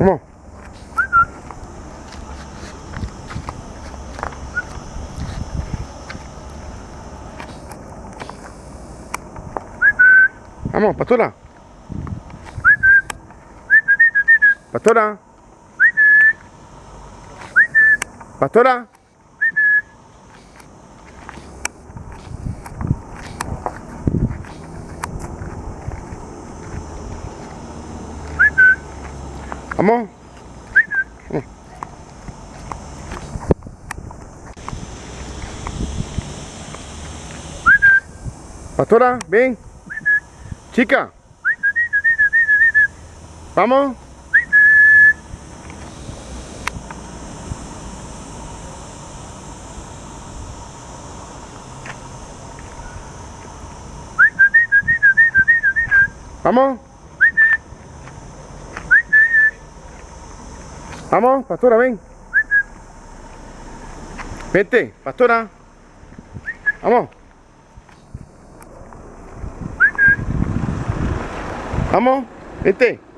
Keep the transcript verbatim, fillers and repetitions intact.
Vamos. Vamos, pastora. Pastora. Pastora. Vamos. Vamos. Pastora, ven. Chica. Vamos. Vamos. Vamos, pastora, ven. Vente, pastora. Vamos. Vamos, vente.